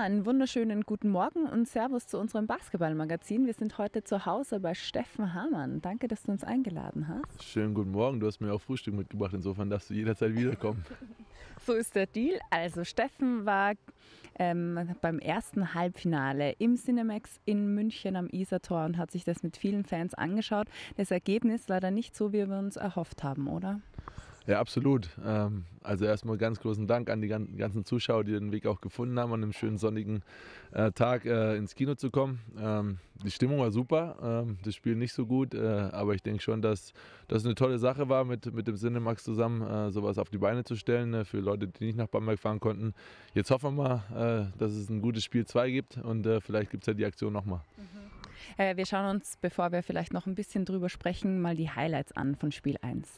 einen wunderschönen guten Morgen und Servus zu unserem Basketballmagazin. Wir sind heute zu Hause bei Steffen Hamann. Danke, dass du uns eingeladen hast. Schönen guten Morgen, du hast mir auch Frühstück mitgebracht, insofern darfst du jederzeit wiederkommen. So ist der Deal. Also Steffen war beim ersten Halbfinale im Cinemax in München am Isartor und hat sich das mit vielen Fans angeschaut. Das Ergebnis leider nicht so, wie wir uns erhofft haben, oder? Ja, absolut. Also erstmal ganz großen Dank an die ganzen Zuschauer, die den Weg auch gefunden haben, an einem schönen sonnigen Tag ins Kino zu kommen. Die Stimmung war super, das Spiel nicht so gut, aber ich denke schon, dass das eine tolle Sache war, mit dem Cinemax zusammen sowas auf die Beine zu stellen, für Leute, die nicht nach Bamberg fahren konnten. Jetzt hoffen wir mal, dass es ein gutes Spiel 2 gibt und vielleicht gibt es ja die Aktion nochmal. Wir schauen uns, bevor wir vielleicht noch ein bisschen drüber sprechen, mal die Highlights an von Spiel 1.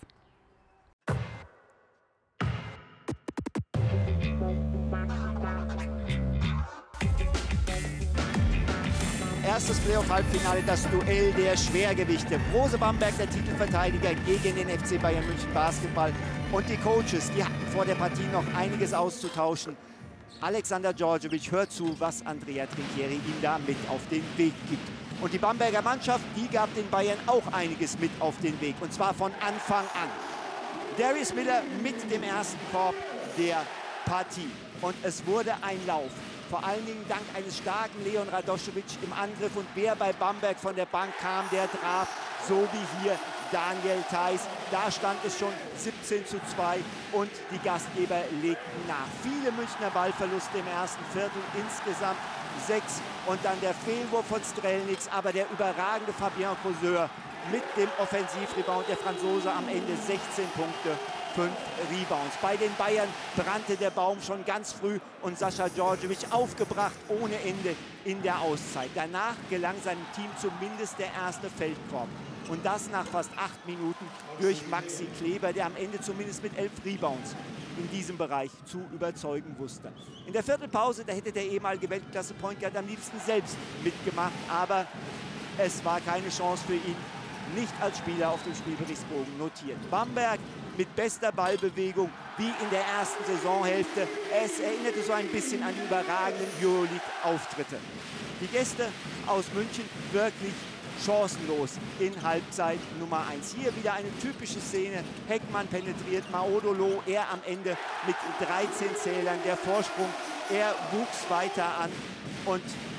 Erstes Playoff-Halbfinale, das Duell der Schwergewichte. Brose Bamberg, der Titelverteidiger, gegen den FC Bayern München Basketball. Und die Coaches, die hatten vor der Partie noch einiges auszutauschen. Alexander Djordjevic hört zu, was Andrea Trinchieri ihm da mit auf den Weg gibt. Und die Bamberger Mannschaft, die gab den Bayern auch einiges mit auf den Weg. Und zwar von Anfang an. Darius Miller mit dem ersten Korb der Partie. Und es wurde ein Lauf. Vor allen Dingen dank eines starken Leon Radoschewitsch im Angriff. Und wer bei Bamberg von der Bank kam, der traf, so wie hier Daniel Theiss. Da stand es schon 17:2 und die Gastgeber legten nach. Viele Münchner Ballverluste im ersten Viertel, insgesamt 6. Und dann der Fehlwurf von Strelnitz, aber der überragende Fabien Causeur mit dem Offensivrebound, der Franzose am Ende 16 Punkte. 5 Rebounds. Bei den Bayern brannte der Baum schon ganz früh und Sascha Djordjevic aufgebracht ohne Ende in der Auszeit. Danach gelang seinem Team zumindest der erste Feldkorb. Und das nach fast 8 Minuten durch Maxi Kleber, der am Ende zumindest mit 11 Rebounds in diesem Bereich zu überzeugen wusste. In der Viertelpause, da hätte der ehemalige Weltklasse-Point Guard am liebsten selbst mitgemacht, aber es war keine Chance für ihn, nicht als Spieler auf dem Spielberichtsbogen notiert. Bamberg mit bester Ballbewegung wie in der ersten Saisonhälfte. Es erinnerte so ein bisschen an die überragenden Euroleague-Auftritte. Die Gäste aus München wirklich chancenlos in Halbzeit Nummer 1. Hier wieder eine typische Szene. Heckmann penetriert Maodolo, er am Ende mit 13 Zählern. Der Vorsprung, er wuchs weiter an. Und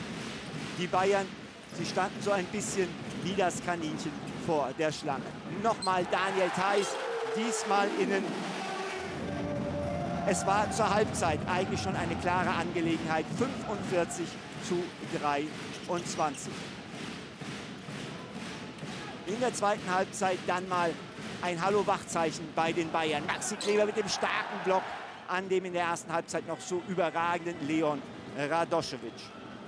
die Bayern, sie standen so ein bisschen wie das Kaninchen vor der Schlange. Nochmal Daniel Theiss, diesmal innen. Es war zur Halbzeit eigentlich schon eine klare Angelegenheit. 45:23. In der zweiten Halbzeit dann mal ein Hallo-Wachzeichen bei den Bayern. Maxi Kleber mit dem starken Block an dem in der ersten Halbzeit noch so überragenden Leon Radoschewitsch.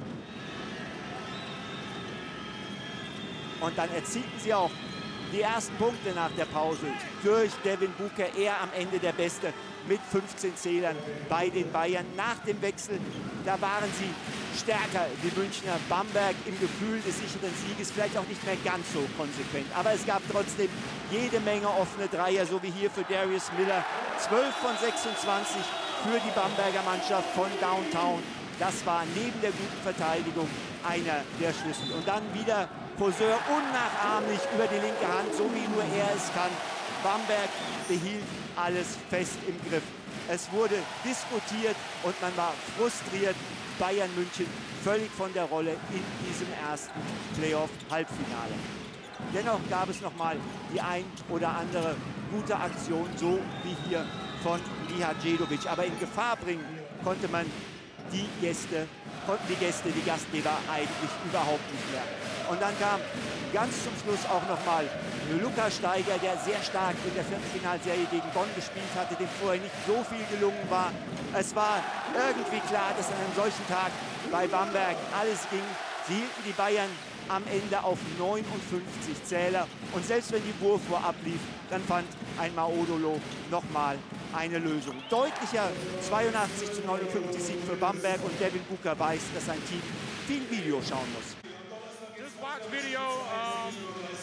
Und dann erzielten sie auch die ersten Punkte nach der Pause durch Devin Booker. Er am Ende der Beste mit 15 Zählern bei den Bayern. Nach dem Wechsel, da waren sie stärker, die Münchner. Bamberg im Gefühl des sicheren Sieges, vielleicht auch nicht mehr ganz so konsequent. Aber es gab trotzdem jede Menge offene Dreier, so wie hier für Darius Miller. 12 von 26 für die Bamberger Mannschaft von Downtown. Das war neben der guten Verteidigung einer der Schlüssel. Und dann wieder Causeur unnachahmlich über die linke Hand, so wie nur er es kann. Bamberg behielt alles fest im Griff. Es wurde diskutiert und man war frustriert. Bayern München völlig von der Rolle in diesem ersten Playoff-Halbfinale. Dennoch gab es nochmal die ein oder andere gute Aktion, so wie hier von Liha Djedovic. Aber in Gefahr bringen konnte man die Gastgeber eigentlich überhaupt nicht mehr. Und dann kam ganz zum Schluss auch nochmal Lukas Steiger, der sehr stark in der Viertelfinalserie gegen Bonn gespielt hatte, dem vorher nicht so viel gelungen war. Es war irgendwie klar, dass an einem solchen Tag bei Bamberg alles ging. Sie hielten die Bayern am Ende auf 59 Zähler. Und selbst wenn die Wurfuhr ablief, dann fand ein Maodolo nochmal eine Lösung. Deutlicher 82:59 Sieg für Bamberg und Devin Booker weiß, dass sein Team viel Video schauen muss. Just watch video,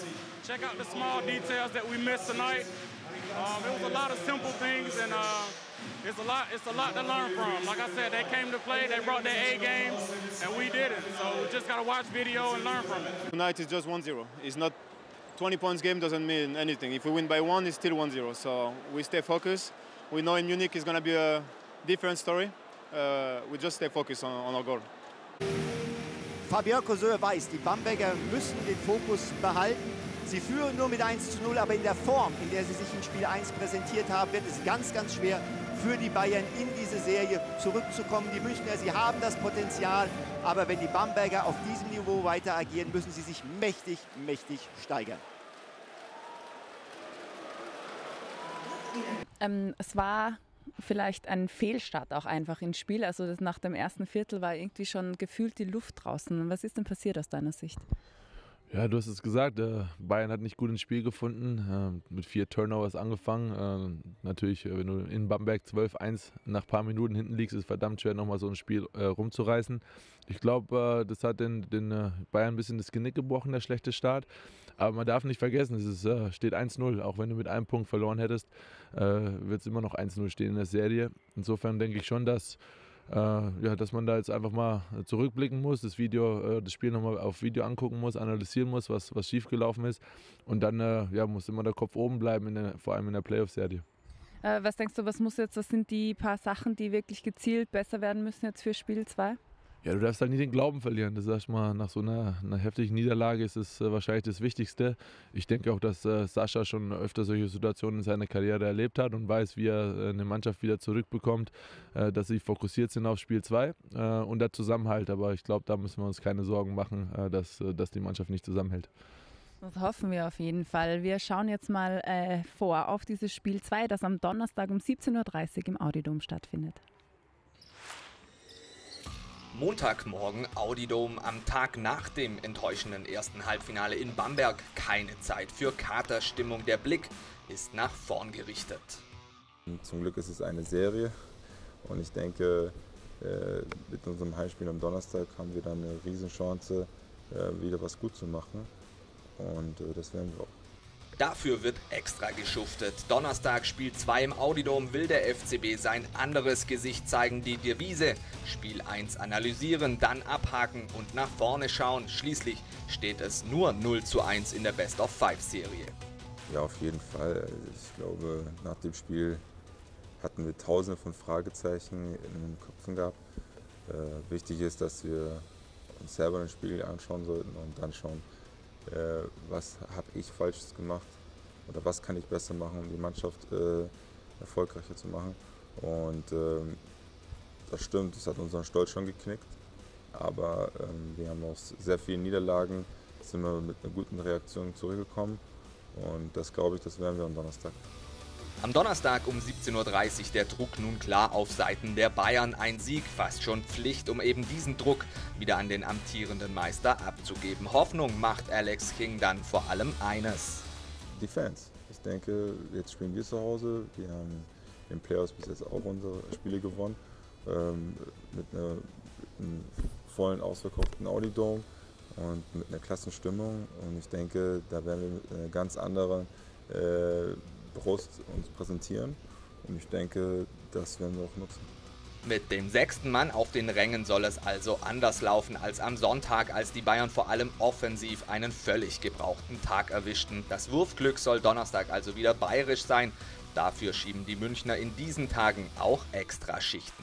check out the small details that we missed tonight. It was a lot of simple things and it's a lot to learn from. Like I said, they came to play, they brought their A game, and we didn't. So we just got to watch video and learn from it. Tonight is just 1-0. It's not 20 points game doesn't mean anything. If we win by 1, it's still 1-0. So we stay focused. We know in Munich it's going to be a different story. We just stay focused on our goal. Fabien Causeur weiß, die Bamberger müssen den Fokus behalten. Sie führen nur mit 1:0, aber in der Form, in der sie sich in Spiel 1 präsentiert haben, wird es ganz, ganz schwer für die Bayern in diese Serie zurückzukommen. Die Münchner, sie haben das Potenzial, aber wenn die Bamberger auf diesem Niveau weiter agieren, müssen sie sich mächtig, mächtig steigern. Es war vielleicht ein Fehlstart auch einfach ins Spiel. Also nach dem ersten Viertel war irgendwie schon gefühlt die Luft draußen. Was ist denn passiert aus deiner Sicht? Ja, du hast es gesagt, Bayern hat nicht gut ins Spiel gefunden, mit 4 Turnovers angefangen. Natürlich, wenn du in Bamberg 12-1 nach ein paar Minuten hinten liegst, ist es verdammt schwer, nochmal so ein Spiel rumzureißen. Ich glaube, das hat den Bayern ein bisschen das Genick gebrochen, der schlechte Start. Aber man darf nicht vergessen, es steht 1:0. Auch wenn du mit einem Punkt verloren hättest, wird es immer noch 1:0 stehen in der Serie. Insofern denke ich schon, dass man da jetzt einfach mal zurückblicken muss, das Spiel nochmal auf Video angucken muss, analysieren muss, was schiefgelaufen ist. Und dann muss immer der Kopf oben bleiben, vor allem in der Playoff-Serie. Was denkst du, was sind die paar Sachen, die wirklich gezielt besser werden müssen jetzt für Spiel 2? Ja, du darfst halt nie den Glauben verlieren. Das sagst mal, nach so einer heftigen Niederlage ist es wahrscheinlich das Wichtigste. Ich denke auch, dass Sascha schon öfter solche Situationen in seiner Karriere erlebt hat und weiß, wie er eine Mannschaft wieder zurückbekommt, dass sie fokussiert sind auf Spiel 2 und der Zusammenhalt. Aber ich glaube, da müssen wir uns keine Sorgen machen, dass die Mannschaft nicht zusammenhält. Das hoffen wir auf jeden Fall. Wir schauen jetzt mal vor auf dieses Spiel 2, das am Donnerstag um 17:30 Uhr im Audi-Dom stattfindet. Montagmorgen Audi-Dom am Tag nach dem enttäuschenden ersten Halbfinale in Bamberg. Keine Zeit für Katerstimmung. Der Blick ist nach vorn gerichtet. Zum Glück ist es eine Serie und ich denke, mit unserem Heimspiel am Donnerstag haben wir dann eine Riesenchance, wieder was gut zu machen und das werden wir auch. Dafür wird extra geschuftet. Donnerstag Spiel 2 im Audi-Dom will der FCB sein anderes Gesicht zeigen. Die Devise: Spiel 1 analysieren, dann abhaken und nach vorne schauen. Schließlich steht es nur 0:1 in der Best-of-5-Serie. Ja, auf jeden Fall. Ich glaube, nach dem Spiel hatten wir tausende von Fragezeichen in den Köpfen gehabt. Wichtig ist, dass wir uns selber den Spiegel anschauen sollten und dann schauen, was habe ich Falsches gemacht oder was kann ich besser machen, um die Mannschaft erfolgreicher zu machen. Und das stimmt, das hat unseren Stolz schon geknickt, aber wir haben aus sehr vielen Niederlagen, sind wir mit einer guten Reaktion zurückgekommen und das glaube ich, das werden wir am Donnerstag. Am Donnerstag um 17:30 Uhr der Druck nun klar auf Seiten der Bayern. Ein Sieg, fast schon Pflicht, um eben diesen Druck wieder an den amtierenden Meister abzugeben. Hoffnung macht Alex King dann vor allem eines: Die Fans. Ich denke, jetzt spielen wir zu Hause. Wir haben in den Playoffs bis jetzt auch unsere Spiele gewonnen. Mit einem vollen, ausverkauften Audi-Dom und mit einer klassen Stimmung. Und ich denke, da werden wir mit einer ganz anderen Brust uns präsentieren und ich denke, das werden wir auch nutzen. Mit dem 6. Mann auf den Rängen soll es also anders laufen als am Sonntag, als die Bayern vor allem offensiv einen völlig gebrauchten Tag erwischten. Das Wurfglück soll Donnerstag also wieder bayerisch sein. Dafür schieben die Münchner in diesen Tagen auch extra Schichten.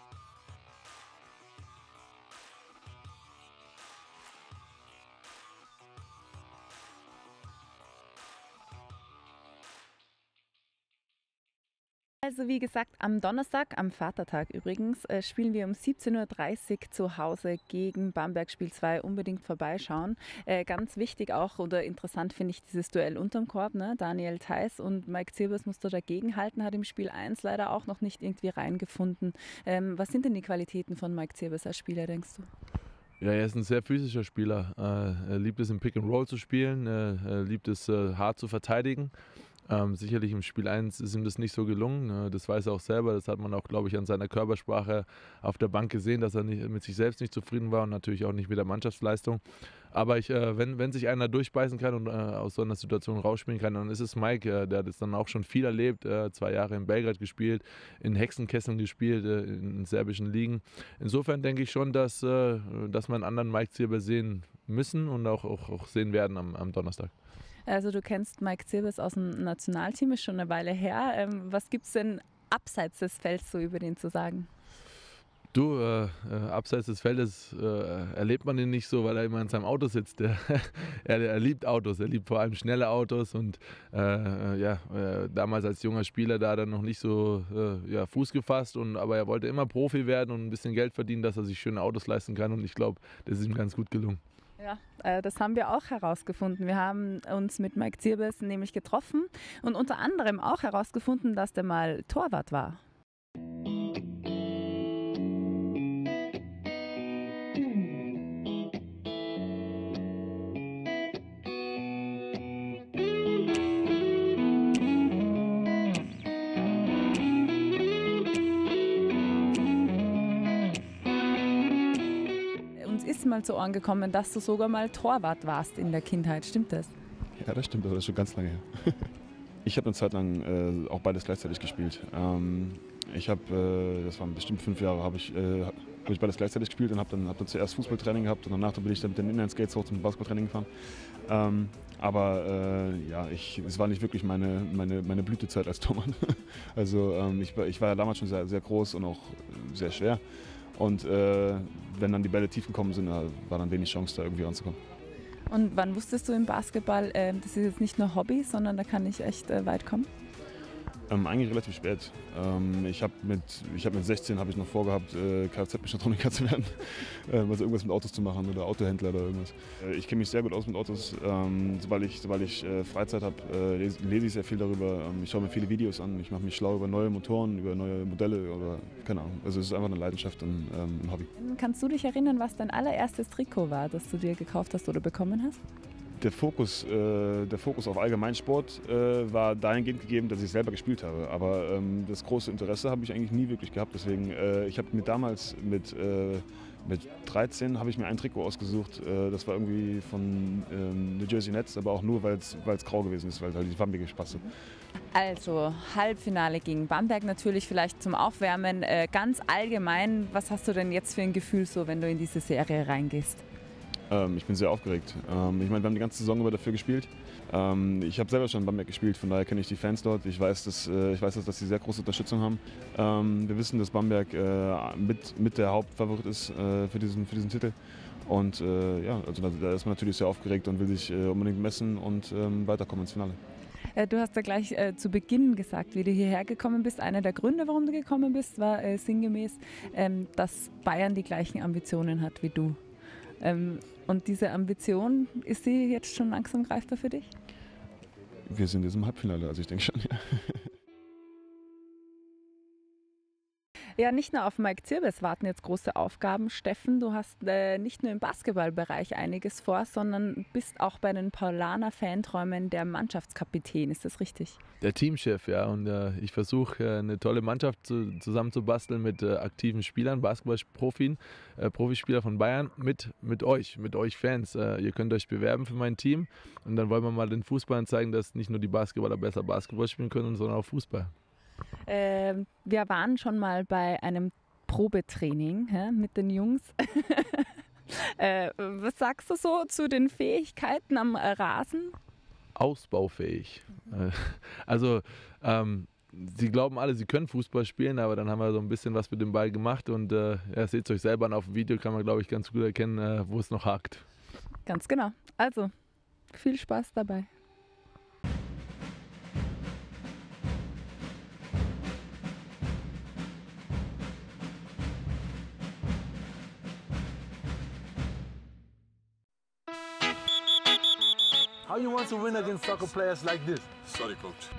Also wie gesagt, am Donnerstag, am Vatertag übrigens, spielen wir um 17:30 Uhr zu Hause gegen Bamberg. Spiel 2, unbedingt vorbeischauen. Ganz wichtig auch oder interessant finde ich dieses Duell unterm Korb. Ne? Daniel Theiss und Mike Zirbes musste dagegenhalten, hat im Spiel 1 leider auch noch nicht irgendwie reingefunden. Was sind denn die Qualitäten von Mike Zirbes als Spieler, denkst du? Ja, er ist ein sehr physischer Spieler. Er liebt es im Pick and Roll zu spielen, er liebt es hart zu verteidigen. Sicherlich im Spiel 1 ist ihm das nicht so gelungen, das weiß er auch selber, das hat man auch, glaube ich, an seiner Körpersprache auf der Bank gesehen, dass er mit sich selbst nicht zufrieden war und natürlich auch nicht mit der Mannschaftsleistung. Aber wenn sich einer durchbeißen kann und aus so einer Situation rausspielen kann, dann ist es Mike, der hat das dann auch schon viel erlebt, 2 Jahre in Belgrad gespielt, in Hexenkesseln gespielt, in serbischen Ligen. Insofern denke ich schon, dass wir einen anderen Mike Zirbes sehen müssen und auch sehen werden am Donnerstag. Also du kennst Mike Zirbes aus dem Nationalteam, ist schon eine Weile her. Was gibt es denn abseits des Felds so über den zu sagen? Du, abseits des Feldes erlebt man ihn nicht so, weil er immer in seinem Auto sitzt. Er liebt Autos, er liebt vor allem schnelle Autos und damals als junger Spieler da hat er noch nicht so Fuß gefasst, aber er wollte immer Profi werden und ein bisschen Geld verdienen, dass er sich schöne Autos leisten kann und ich glaube, das ist ihm ganz gut gelungen. Ja, das haben wir auch herausgefunden. Wir haben uns mit Mike Zirbes nämlich getroffen und unter anderem auch herausgefunden, dass der mal Torwart war. Ist mal zu Ohren gekommen, dass du sogar mal Torwart warst in der Kindheit. Stimmt das? Ja, das stimmt, aber das ist schon ganz lange her. Ich habe eine Zeit lang auch beides gleichzeitig gespielt. Das waren bestimmt 5 Jahre, habe ich beides gleichzeitig gespielt und habe dann zuerst Fußballtraining gehabt und danach bin ich dann mit den Inline-Skates hoch zum Basketballtraining gefahren. Es war nicht wirklich meine Blütezeit als Tormann. Also ich war ja damals schon sehr, sehr groß und auch sehr schwer. Und wenn dann die Bälle tief gekommen sind, war dann wenig Chance, da irgendwie ranzukommen. Und wann wusstest du im Basketball, das ist jetzt nicht nur Hobby, sondern da kann ich echt weit kommen? Eigentlich relativ spät. Ich habe mit 16 habe ich noch vorgehabt, Kfz-Mechatroniker zu werden, also irgendwas mit Autos zu machen oder Autohändler oder irgendwas. Ich kenne mich sehr gut aus mit Autos. Sobald ich Freizeit habe, lese ich sehr viel darüber. Ich schaue mir viele Videos an. Ich mache mich schlau über neue Motoren, über neue Modelle oder keine Ahnung. Also es ist einfach eine Leidenschaft und ein Hobby. Kannst du dich erinnern, was dein allererstes Trikot war, das du dir gekauft hast oder bekommen hast? Der Fokus auf Allgemeinsport war dahingehend gegeben, dass ich selber gespielt habe. Aber das große Interesse habe ich eigentlich nie wirklich gehabt. Deswegen, ich habe mir damals mit 13 habe ich mir ein Trikot ausgesucht. Das war irgendwie von New Jersey Nets, aber auch nur, weil es grau gewesen ist, weil halt die Farbe gepasst hat. Also Halbfinale gegen Bamberg natürlich vielleicht zum Aufwärmen. Ganz allgemein, was hast du denn jetzt für ein Gefühl so, wenn du in diese Serie reingehst? Ich bin sehr aufgeregt. Ich meine, wir haben die ganze Saison über dafür gespielt. Ich habe selber schon in Bamberg gespielt, von daher kenne ich die Fans dort. Ich weiß, dass sie sehr große Unterstützung haben. Wir wissen, dass Bamberg mit der Hauptfavorit ist für diesen Titel. Und also da ist man natürlich sehr aufgeregt und will sich unbedingt messen und weiterkommen ins Finale. Du hast ja gleich zu Beginn gesagt, wie du hierher gekommen bist. Einer der Gründe, warum du gekommen bist, war sinngemäß, dass Bayern die gleichen Ambitionen hat wie du. Und diese Ambition, ist sie jetzt schon langsam greifbar für dich? Wir sind jetzt im Halbfinale, also ich denke schon, ja. Ja, nicht nur auf Mike Zirbes warten jetzt große Aufgaben. Steffen, du hast nicht nur im Basketballbereich einiges vor, sondern bist auch bei den Paulaner Fanträumen der Mannschaftskapitän. Ist das richtig? Der Teamchef, ja. Und ich versuche eine tolle Mannschaft zusammenzubasteln mit aktiven Spielern, Profispieler von Bayern, mit euch Fans. Ihr könnt euch bewerben für mein Team und dann wollen wir mal den Fußballern zeigen, dass nicht nur die Basketballer besser Basketball spielen können, sondern auch Fußball. Wir waren schon mal bei einem Probetraining mit den Jungs. Was sagst du so zu den Fähigkeiten am Rasen? Ausbaufähig. Also sie glauben alle, sie können Fußball spielen, aber dann haben wir so ein bisschen was mit dem Ball gemacht und seht es euch selber an, auf dem Video kann man, glaube ich, ganz gut erkennen, wo es noch hakt. Ganz genau. Also, viel Spaß dabei. How you want to win against soccer players like this? Sorry, coach.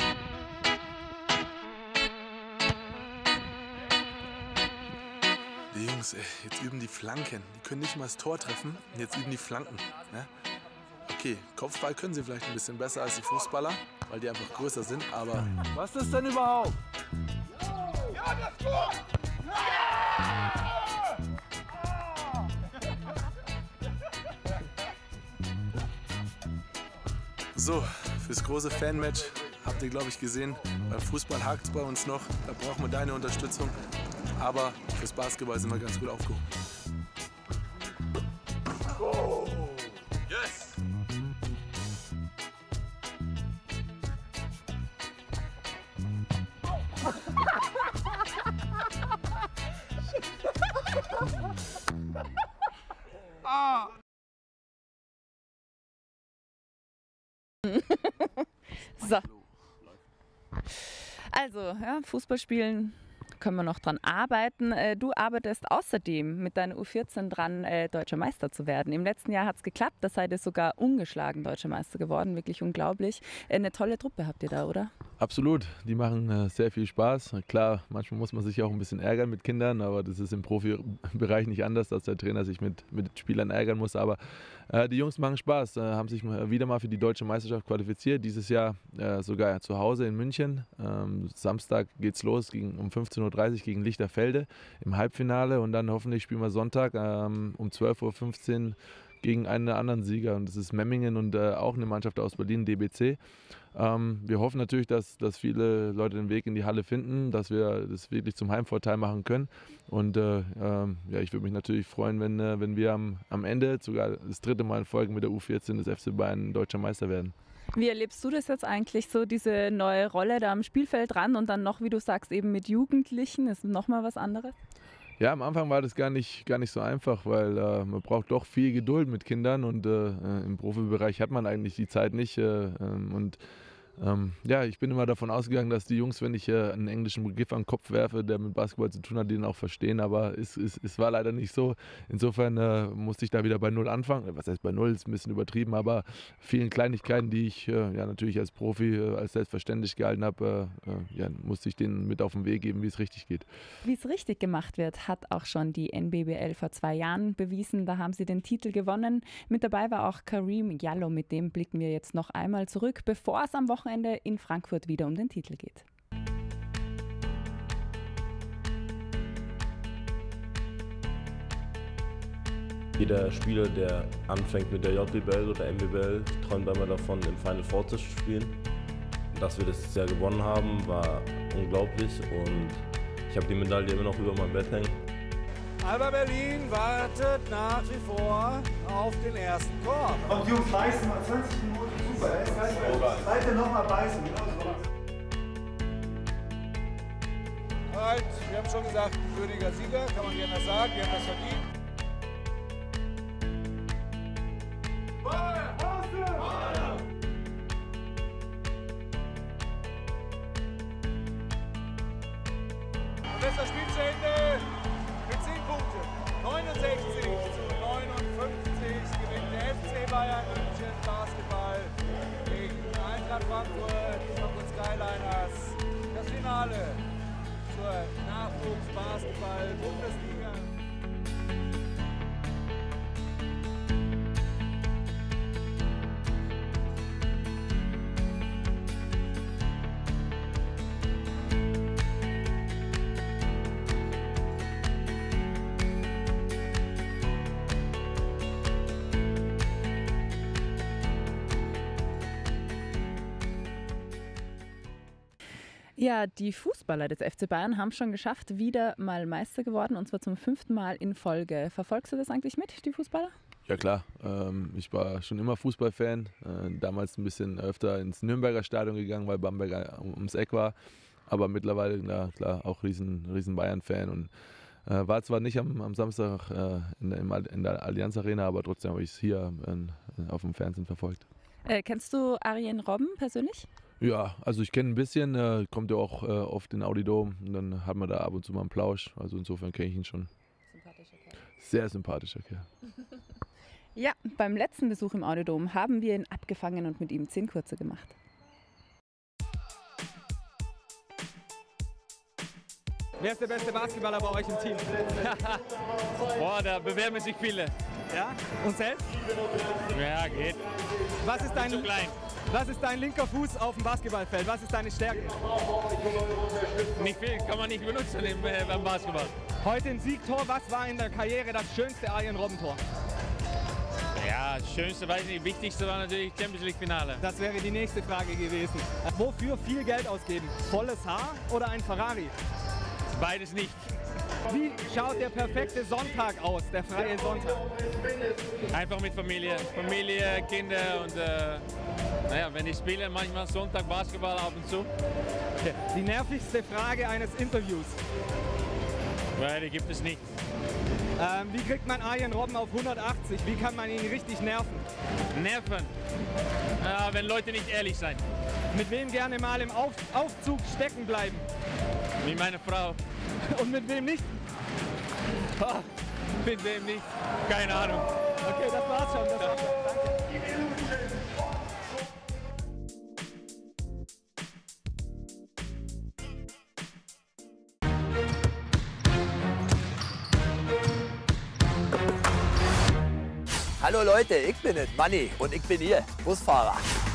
Die Jungs, jetzt üben die Flanken. Die können nicht mal das Tor treffen. Und jetzt üben die Flanken. Ne? Okay, Kopfball können sie vielleicht ein bisschen besser als die Fußballer. weil die einfach größer sind, aber... Was ist denn überhaupt? Ja, das ist gut! So, fürs große Fanmatch habt ihr, glaube ich, gesehen, beim Fußball hakt es bei uns noch, da brauchen wir deine Unterstützung, aber fürs Basketball sind wir ganz gut aufgehoben. Oh. Yes! Ah! So. Also, ja, Fußball spielen können wir noch dran arbeiten. Du arbeitest außerdem mit deiner U14 dran, Deutscher Meister zu werden. Im letzten Jahr hat es geklappt, da seid ihr sogar ungeschlagen Deutscher Meister geworden. Wirklich unglaublich. Eine tolle Truppe habt ihr da, oder? Absolut, die machen sehr viel Spaß. Klar, manchmal muss man sich auch ein bisschen ärgern mit Kindern, aber das ist im Profibereich nicht anders, dass der Trainer sich mit Spielern ärgern muss. Aber die Jungs machen Spaß, haben sich wieder mal für die Deutsche Meisterschaft qualifiziert. Dieses Jahr sogar zu Hause in München. Samstag geht's los um 15:30 Uhr gegen Lichterfelde im Halbfinale und dann hoffentlich spielen wir Sonntag um 12:15 Uhr gegen einen anderen Sieger und das ist Memmingen und auch eine Mannschaft aus Berlin, DBC. Wir hoffen natürlich, dass viele Leute den Weg in die Halle finden, dass wir das wirklich zum Heimvorteil machen können und ja, ich würde mich natürlich freuen, wenn wir am Ende sogar das 3. Mal in Folge mit der U14 des FC Bayern Deutscher Meister werden. Wie erlebst du das jetzt eigentlich so, diese neue Rolle da am Spielfeld ran und dann noch, wie du sagst, eben mit Jugendlichen, ist nochmal was anderes? Ja, am Anfang war das gar nicht so einfach, weil man braucht doch viel Geduld mit Kindern und im Profibereich hat man eigentlich die Zeit nicht. Ja, ich bin immer davon ausgegangen, dass die Jungs, wenn ich einen englischen Begriff an den Kopf werfe, der mit Basketball zu tun hat, den auch verstehen, aber es war leider nicht so. Insofern musste ich da wieder bei Null anfangen. Was heißt bei Null, ist ein bisschen übertrieben, aber vielen Kleinigkeiten, die ich ja natürlich als Profi als selbstverständlich gehalten habe, ja, musste ich denen mit auf den Weg geben, wie es richtig geht. Wie es richtig gemacht wird, hat auch schon die NBBL vor 2 Jahren bewiesen. Da haben sie den Titel gewonnen. Mit dabei war auch Kareem Jallow, mit dem blicken wir jetzt noch einmal zurück, bevor es am Wochenende in Frankfurt wieder um den Titel geht. Jeder Spieler, der anfängt mit der JBL oder MBBL, träumt einmal davon, im Final Four zu spielen. Dass wir das Jahr gewonnen haben, war unglaublich und ich habe die Medaille immer noch über meinem Bett hängen. Alba Berlin wartet nach wie vor auf den ersten Korb. Und Jungs, beißen mal 20 Minuten, super. Seid ihr nochmal beißen, genau so. Alright, wir haben schon gesagt, würdiger Sieger, kann man gerne sagen, wir haben das verdient. Und das ist das Spiel zu Ende. Mit 10 Punkten, 69:59 gewinnt der FC Bayern München Basketball gegen Eintracht Frankfurt, Frankfurt Skyliners. Das Finale zur Nachwuchs-Basketball-Bundesliga. Ja, die Fußballer des FC Bayern haben schon geschafft, wieder mal Meister geworden und zwar zum 5. Mal in Folge. Verfolgst du das eigentlich mit, die Fußballer? Ja klar, ich war schon immer Fußballfan, damals ein bisschen öfter ins Nürnberger Stadion gegangen, weil Bamberg ums Eck war, aber mittlerweile klar auch riesen Bayern-Fan und war zwar nicht am Samstag in der Allianz Arena, aber trotzdem habe ich es hier auf dem Fernsehen verfolgt. Kennst du Arjen Robben persönlich? Ja, also ich kenne ein bisschen, kommt ja auch oft in Audi Dom und dann hat man da ab und zu mal einen Plausch, also insofern kenne ich ihn schon. Sympathischer Kerl. Sehr sympathischer Kerl. Ja, beim letzten Besuch im Audi Dom haben wir ihn abgefangen und mit ihm 10 kurze gemacht. Wer ist der beste Basketballer bei euch im Team? Boah, da bewerben sich viele. Ja? Und selbst? Ja, geht. Was ist dein... Zu klein. Was ist dein linker Fuß auf dem Basketballfeld? Was ist deine Stärke? Nicht viel, kann man nicht benutzen beim Basketball. Heute ein Siegtor. Was war in der Karriere das schönste Arjen Robben-Tor? Ja, das Schönste, weiß nicht, wichtigste war natürlich Champions League Finale. Das wäre die nächste Frage gewesen. Wofür viel Geld ausgeben? Volles Haar oder ein Ferrari? Beides nicht. Wie schaut der perfekte Sonntag aus, der freie Sonntag? Einfach mit Familie, Kinder und naja, wenn ich spiele, manchmal Sonntag Basketball ab und zu. Okay. Die nervigste Frage eines Interviews? Weil die gibt es nicht. Wie kriegt man Arjen Robben auf 180? Wie kann man ihn richtig nerven? Nerven? Wenn Leute nicht ehrlich sein. Mit wem gerne mal im Aufzug stecken bleiben? Mit meiner Frau. Und mit wem nicht? Mit wem nicht? Keine Ahnung. Okay, das war's schon. Das war's schon. Danke. Hallo Leute, ich bin es, Manni, und ich bin hier, Busfahrer.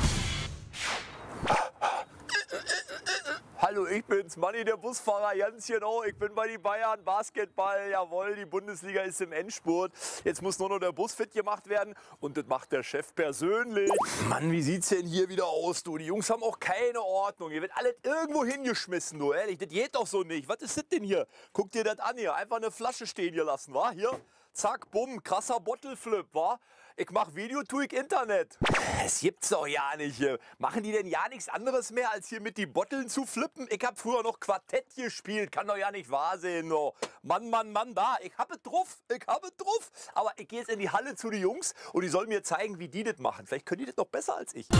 Hallo, ich bin's, Manni, der Busfahrer, ganz genau. Ich bin bei den Bayern, Basketball, jawohl, die Bundesliga ist im Endspurt. Jetzt muss nur noch der Bus fit gemacht werden und das macht der Chef persönlich. Mann, wie sieht's denn hier wieder aus, du? Die Jungs haben auch keine Ordnung. Hier wird alles irgendwo hingeschmissen, du, ehrlich. Das geht doch so nicht. Was ist das denn hier? Guck dir das an hier. Einfach eine Flasche stehen hier lassen, wa? Hier, zack, bumm, krasser Bottleflip, wa? Ich mach Video, tu ich Internet. Es gibt's doch ja nicht hier. Machen die denn ja nichts anderes mehr, als hier mit die Botteln zu flippen? Ich hab früher noch Quartett gespielt. Kann doch ja nicht wahr sein. No. Mann, Mann, Mann, da. Ich hab es drauf. Aber ich gehe jetzt in die Halle zu den Jungs und die sollen mir zeigen, wie die das machen. Vielleicht können die das noch besser als ich.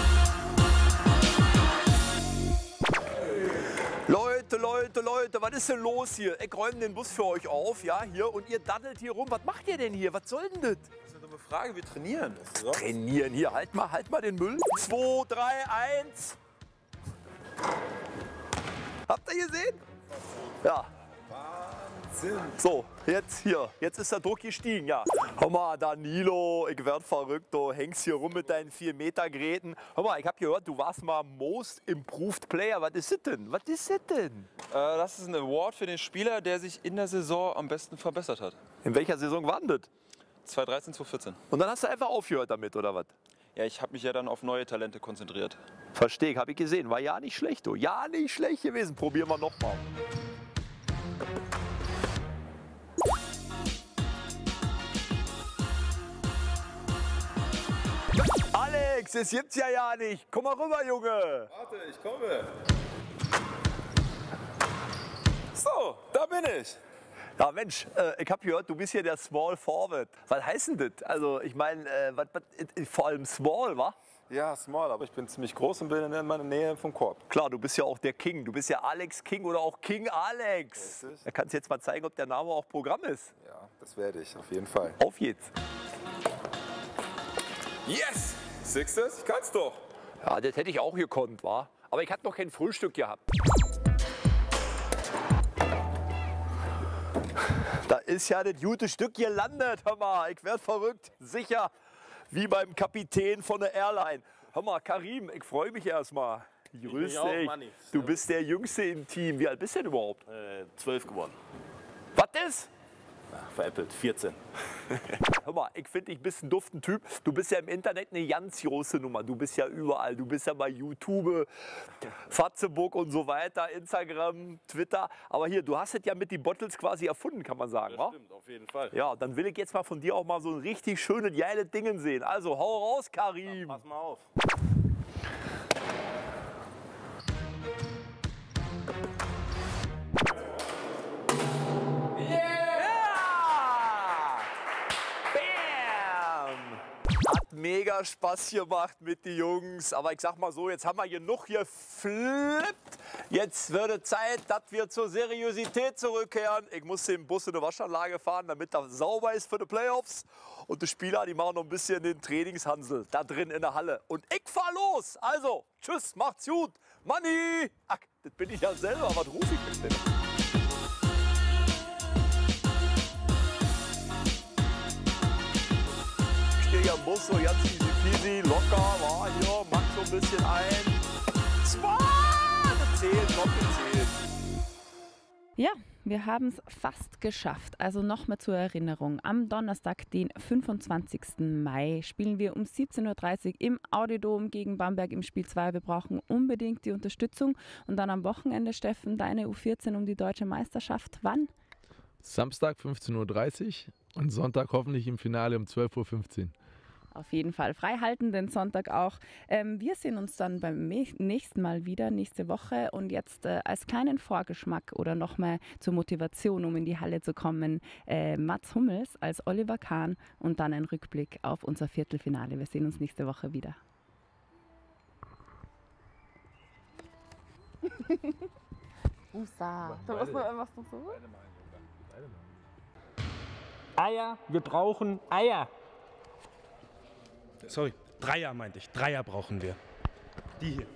Leute, was ist denn los hier? Ich räume den Bus für euch auf, ja, hier. Und ihr daddelt hier rum. Was macht ihr denn hier? Was soll denn das? Das ist eine dumme Frage, wir trainieren. Trainieren, hier, halt mal den Müll. 2, 3, 1. Habt ihr gesehen? Ja. Wahnsinn. So, jetzt ist der Druck gestiegen, ja. Hör mal, Danilo, ich werd verrückt, du hängst hier rum mit deinen 4-Meter-Geräten. Hör mal, ich hab gehört, du warst mal Most Improved Player. Was ist das denn? Das ist ein Award für den Spieler, der sich in der Saison am besten verbessert hat. In welcher Saison war denn das? 2013, 2014. Und dann hast du einfach aufgehört damit, oder was? Ja, ich habe mich ja dann auf neue Talente konzentriert. Verstehe ich, habe ich gesehen. War ja nicht schlecht, du. Ja, nicht schlecht gewesen. Probieren wir noch mal. Alex, das gibt's ja nicht. Komm mal rüber, Junge. Warte, ich komme. So, da bin ich. Ja, Mensch, ich habe gehört, du bist hier der Small Forward. Was heißt denn das? Also, ich meine, vor allem Small, wa? Ja, small, aber ich bin ziemlich groß und bin in meiner Nähe vom Korb. Klar, du bist ja auch der King. Du bist ja Alex King oder auch King Alex. Da kannst du jetzt mal zeigen, ob der Name auch Programm ist. Ja, das werde ich, auf jeden Fall. Auf jetzt. Yes! Siehst du es? Ich kann's doch. Ja, das hätte ich auch gekonnt, wa? Aber ich hatte noch kein Frühstück gehabt. Da ist ja das gute Stück gelandet, hör mal. Ich werd verrückt, sicher. Wie beim Kapitän von der Airline. Hör mal, Karim, ich freue mich erstmal. Grüß dich. Du bist der Jüngste im Team. Wie alt bist du denn überhaupt? 12 geworden. Was ist? Veräppelt, 14. Hör mal, ich finde, ich bist ein duften Typ. Du bist ja im Internet eine ganz große Nummer. Du bist ja überall. Du bist ja bei YouTube, Facebook und so weiter, Instagram, Twitter. Aber hier, du hast es ja mit den Bottles quasi erfunden, kann man sagen. Das stimmt, auf jeden Fall. Ja, dann will ich jetzt mal von dir auch mal so ein richtig schönes, geiles Ding sehen. Also, hau raus, Karim. Ja, pass mal auf. Mega Spaß gemacht mit den Jungs, aber ich sag mal so, jetzt haben wir genug geflippt. Jetzt wird es Zeit, dass wir zur Seriosität zurückkehren. Ich muss den Bus in eine Waschanlage fahren, damit er sauber ist für die Playoffs. Und die Spieler, die machen noch ein bisschen den Trainingshansel da drin in der Halle. Und ich fahr los. Also, tschüss, macht's gut. Manni! Ach, das bin ich ja selber. Was ruf ich denn? Ich stehe am Bus so ganz easy. peasy, locker, war hier, macht so ein bisschen ein. 2! Gezählt, noch gezählt. Ja, wir haben es fast geschafft. Also nochmal zur Erinnerung. Am Donnerstag, den 25. Mai, spielen wir um 17:30 Uhr im Audi-Dom gegen Bamberg im Spiel 2. Wir brauchen unbedingt die Unterstützung. Und dann am Wochenende, Steffen, deine U14 um die deutsche Meisterschaft. Wann? Samstag 15:30 Uhr und Sonntag hoffentlich im Finale um 12:15 Uhr. Auf jeden Fall frei halten, den Sonntag auch. Wir sehen uns dann beim nächsten Mal wieder, nächste Woche. Und jetzt als kleinen Vorgeschmack oder nochmal zur Motivation, um in die Halle zu kommen, Mats Hummels als Oliver Kahn und dann ein Rückblick auf unser Viertelfinale. Wir sehen uns nächste Woche wieder. Usa, du machst noch so? Eier, wir brauchen Eier. Sorry, Dreier meinte ich. Dreier brauchen wir. Die hier.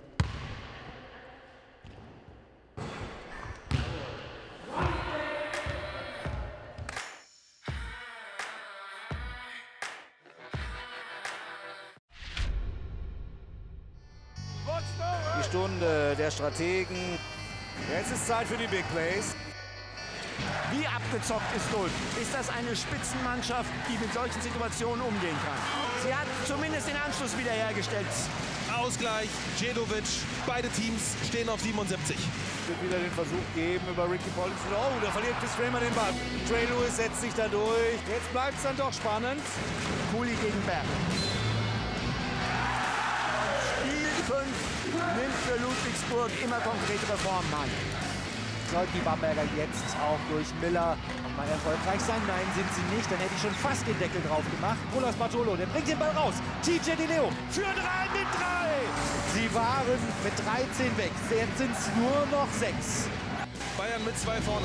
Die Stunde der Strategen. Jetzt ist Zeit für die Big Plays. Wie abgezockt ist Ulm? Ist das eine Spitzenmannschaft, die mit solchen Situationen umgehen kann? Sie hat zumindest den Anschluss wiederhergestellt. Ausgleich, Djedovic, beide Teams stehen auf 77. Wird wieder den Versuch geben über Ricky Pollison. Oh, da verliert Chris Kramer den Ball. Trey Lewis setzt sich da durch. Jetzt bleibt es dann doch spannend. Cooley gegen Berg. Spiel 5 nimmt für Ludwigsburg immer konkretere Formen an. Sollten die Bamberger jetzt auch durch Miller mal erfolgreich sein? Nein, sind sie nicht. Dann hätte ich schon fast den Deckel drauf gemacht. Rolas Bartolo, der bringt den Ball raus. TJ Di Leo für 3 mit 3. Sie waren mit 13 weg. Jetzt sind es nur noch 6. Bayern mit 2 vorne.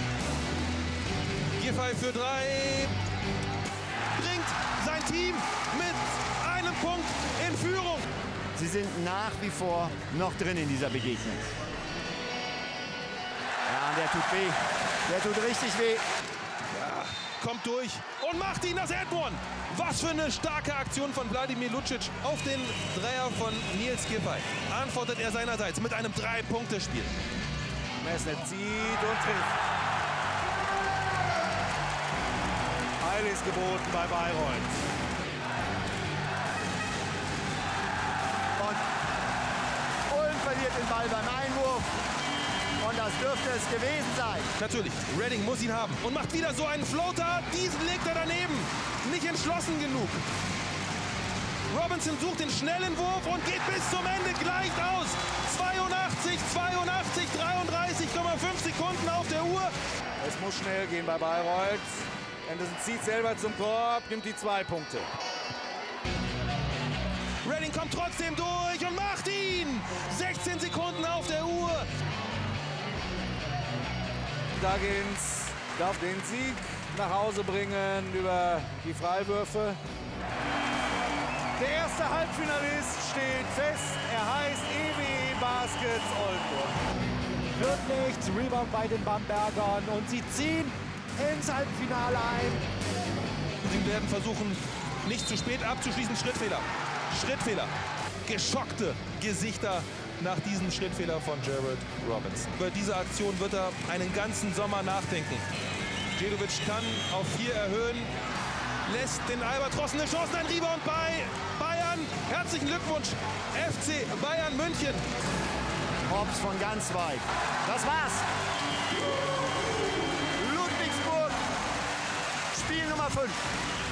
Giffey für 3. Bringt sein Team mit einem Punkt in Führung. Sie sind nach wie vor noch drin in dieser Begegnung. Ja, der tut weh. Der tut richtig weh. Ja, kommt durch und macht ihn das Endone. Was für eine starke Aktion von Wladimir Lucic auf den Dreier von Nils Giffey. Antwortet er seinerseits mit einem 3-Punkte-Spiel. Messner zieht und trifft. Eil ist geboten bei Bayreuth. Und Ulm verliert den Ball beim Einwurf. Und das dürfte es gewesen sein. Natürlich, Redding muss ihn haben und macht wieder so einen Floater. Diesen legt er daneben. Nicht entschlossen genug. Robinson sucht den schnellen Wurf und geht bis zum Ende, gleicht aus. 82, 33,5 Sekunden auf der Uhr. Es muss schnell gehen bei Bayreuth. Anderson zieht selber zum Korb, nimmt die 2 Punkte. Redding kommt trotzdem durch und macht ihn. 16 Sekunden auf der Uhr. Duggins darf den Sieg nach Hause bringen über die Freiwürfe. Der erste Halbfinalist steht fest. Er heißt EWE Baskets Oldenburg. Wird nichts. Rebound bei den Bambergern. Und sie ziehen ins Halbfinale ein. Sie werden versuchen, nicht zu spät abzuschließen. Schrittfehler. Schrittfehler. Geschockte Gesichter nach diesem Schrittfehler von Jared Robinson. Über diese Aktion wird er einen ganzen Sommer nachdenken. Djedovic kann auf 4 erhöhen, lässt den Albatrossen eine Chance, ein Rebound bei Bayern. Herzlichen Glückwunsch, FC Bayern München. Hobbs von ganz weit. Das war's. Ludwigsburg, Spiel Nummer 5.